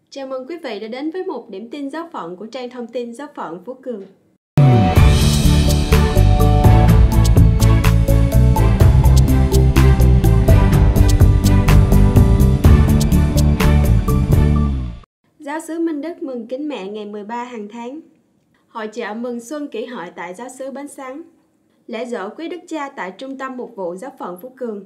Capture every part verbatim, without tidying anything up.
Chào mừng quý vị đã đến với một điểm tin giáo phận của trang thông tin Giáo phận Phú Cường. Giáo xứ Minh Đức mừng Kính Mẹ ngày mười ba hàng tháng. Hội chợ mừng xuân Kỷ Hợi tại giáo xứ Bến Sắn. Lễ giỗ Quý Đức Cha tại Trung tâm Mục vụ Giáo phận Phú Cường.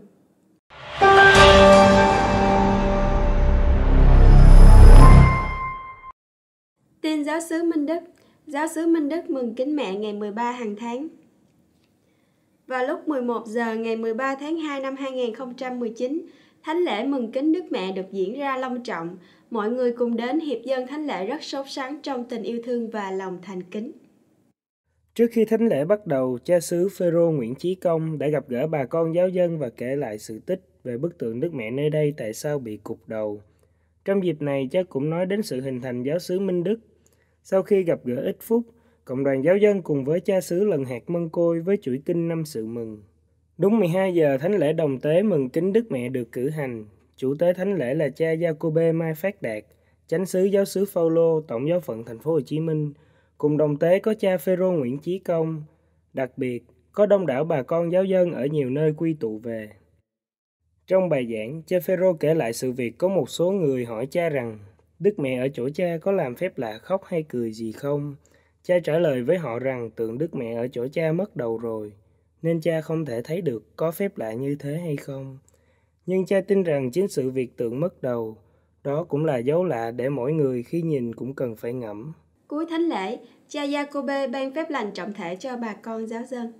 Tin giáo xứ Minh Đức. Giáo xứ Minh Đức mừng Kính Mẹ ngày mười ba hàng tháng. Vào lúc mười một giờ ngày mười ba tháng hai năm hai nghìn không trăm mười chín, thánh lễ mừng Kính Đức Mẹ được diễn ra long trọng. Mọi người cùng đến hiệp dân thánh lễ rất sốt sắng trong tình yêu thương và lòng thành kính. Trước khi thánh lễ bắt đầu, cha xứ Phêrô Nguyễn Chí Công đã gặp gỡ bà con giáo dân và kể lại sự tích về bức tượng Đức Mẹ nơi đây tại sao bị cụp đầu. Trong dịp này, cha cũng nói đến sự hình thành giáo xứ Minh Đức. Sau khi gặp gỡ ít phút, cộng đoàn giáo dân cùng với cha xứ lần hạt mân côi với chuỗi kinh năm sự mừng. Đúng mười hai giờ, thánh lễ đồng tế mừng Kính Đức Mẹ được cử hành. Chủ tế thánh lễ là cha Giacôbê Mai Phát Đạt, chánh xứ giáo xứ Phao-lô, tổng giáo phận thành phố Hồ Chí Minh. Cùng đồng tế có cha Phêrô Nguyễn Chí Công. Đặc biệt, có đông đảo bà con giáo dân ở nhiều nơi quy tụ về. Trong bài giảng, cha Phêrô kể lại sự việc có một số người hỏi cha rằng Đức Mẹ ở chỗ cha có làm phép lạ khóc hay cười gì không? Cha trả lời với họ rằng tượng Đức Mẹ ở chỗ cha mất đầu rồi, nên cha không thể thấy được có phép lạ như thế hay không. Nhưng cha tin rằng chính sự việc tượng mất đầu, đó cũng là dấu lạ để mỗi người khi nhìn cũng cần phải ngẫm. Cuối thánh lễ, cha Giacôbê ban phép lành trọng thể cho bà con giáo dân.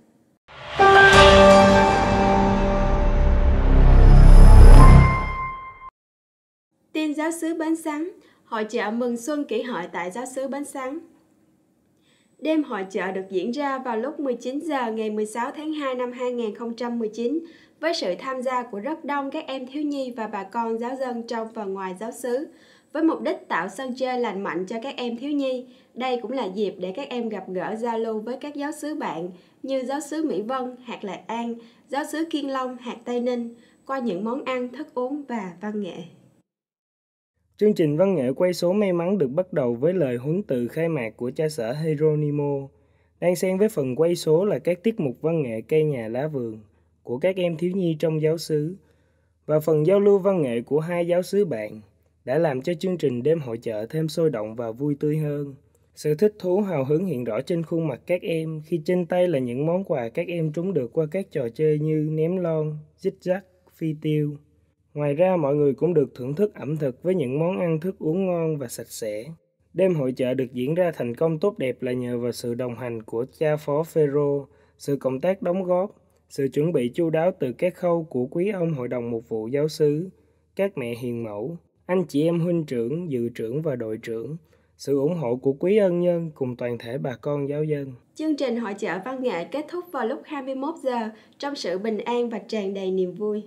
Tin giáo xứ Bến Sắn. Hội chợ mừng xuân Kỷ Hợi tại giáo xứ Bến Sắn. Đêm hội chợ được diễn ra vào lúc mười chín giờ ngày mười sáu tháng hai năm hai nghìn không trăm mười chín với sự tham gia của rất đông các em thiếu nhi và bà con giáo dân trong và ngoài giáo xứ. Với mục đích tạo sân chơi lành mạnh cho các em thiếu nhi, đây cũng là dịp để các em gặp gỡ giao lưu với các giáo xứ bạn như giáo xứ Mỹ Vân, hạt Lạc An, giáo xứ Kiên Long, hạt Tây Ninh qua những món ăn, thức uống và văn nghệ. Chương trình văn nghệ quay số may mắn được bắt đầu với lời huấn từ khai mạc của cha sở Hieronimo. Đang xen với phần quay số là các tiết mục văn nghệ cây nhà lá vườn của các em thiếu nhi trong giáo xứ và phần giao lưu văn nghệ của hai giáo xứ bạn đã làm cho chương trình đêm hội chợ thêm sôi động và vui tươi hơn. Sự thích thú hào hứng hiện rõ trên khuôn mặt các em khi trên tay là những món quà các em trúng được qua các trò chơi như ném lon, dích dắc, phi tiêu. Ngoài ra, mọi người cũng được thưởng thức ẩm thực với những món ăn thức uống ngon và sạch sẽ. Đêm hội chợ được diễn ra thành công tốt đẹp là nhờ vào sự đồng hành của cha phó Phêrô, sự cộng tác đóng góp, sự chuẩn bị chu đáo từ các khâu của quý ông hội đồng mục vụ giáo xứ, các mẹ hiền mẫu, anh chị em huynh trưởng, dự trưởng và đội trưởng, sự ủng hộ của quý ân nhân cùng toàn thể bà con giáo dân. Chương trình hội chợ văn nghệ kết thúc vào lúc hai mươi mốt giờ trong sự bình an và tràn đầy niềm vui.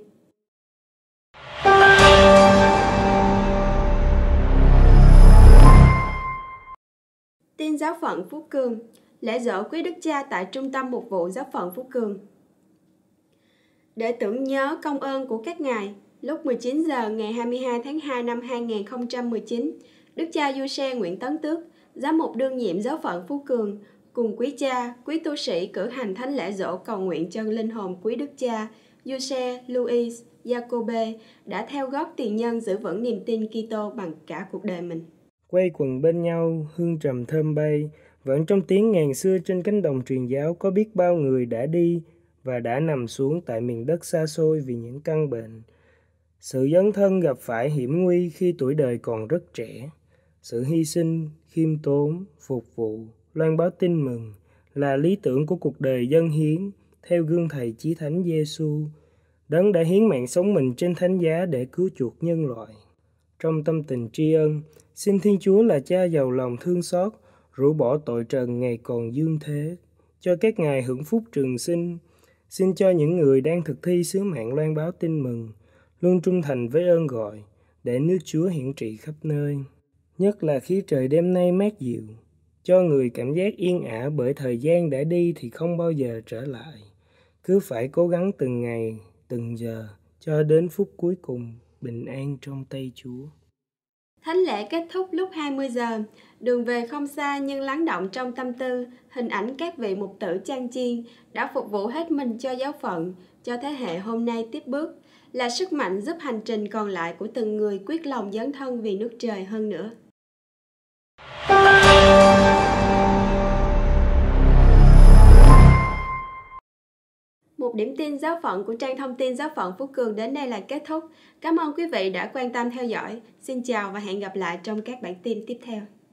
Tin giáo phận Phú Cường. Lễ giỗ Quý Đức Cha tại Trung tâm Mục vụ Giáo phận Phú Cường. Để tưởng nhớ công ơn của các ngài, lúc mười chín giờ ngày hai mươi hai tháng hai năm hai nghìn không trăm mười chín, Đức cha Giuse Nguyễn Tấn Tước, giám mục đương nhiệm Giáo phận Phú Cường, cùng quý cha, quý tu sĩ cử hành thánh lễ giỗ cầu nguyện cho linh hồn quý Đức cha Giuse Louis Giacôbê đã theo gót tiền nhân giữ vững niềm tin Kitô bằng cả cuộc đời mình. Quay quần bên nhau, hương trầm thơm bay, vẫn trong tiếng ngàn xưa trên cánh đồng truyền giáo có biết bao người đã đi và đã nằm xuống tại miền đất xa xôi vì những căn bệnh. Sự dấn thân gặp phải hiểm nguy khi tuổi đời còn rất trẻ. Sự hy sinh, khiêm tốn, phục vụ, loan báo tin mừng là lý tưởng của cuộc đời dâng hiến theo gương thầy chí thánh Giêsu, đấng đã hiến mạng sống mình trên thánh giá để cứu chuộc nhân loại. Trong tâm tình tri ân, xin Thiên Chúa là Cha giàu lòng thương xót, rũ bỏ tội trần ngày còn dương thế, cho các ngài hưởng phúc trường sinh. Xin cho những người đang thực thi sứ mạng loan báo tin mừng, luôn trung thành với ơn gọi, để nước Chúa hiển trị khắp nơi. Nhất là khi trời đêm nay mát dịu, cho người cảm giác yên ả bởi thời gian đã đi thì không bao giờ trở lại. Cứ phải cố gắng từng ngày, từng giờ, cho đến phút cuối cùng, bình an trong tay Chúa. Thánh lễ kết thúc lúc hai mươi giờ, đường về không xa nhưng lắng động trong tâm tư, hình ảnh các vị mục tử chan chiên đã phục vụ hết mình cho giáo phận, cho thế hệ hôm nay tiếp bước, là sức mạnh giúp hành trình còn lại của từng người quyết lòng dấn thân vì nước trời hơn nữa. Một điểm tin giáo phận của trang thông tin giáo phận Phú Cường đến đây là kết thúc. Cảm ơn quý vị đã quan tâm theo dõi. Xin chào và hẹn gặp lại trong các bản tin tiếp theo.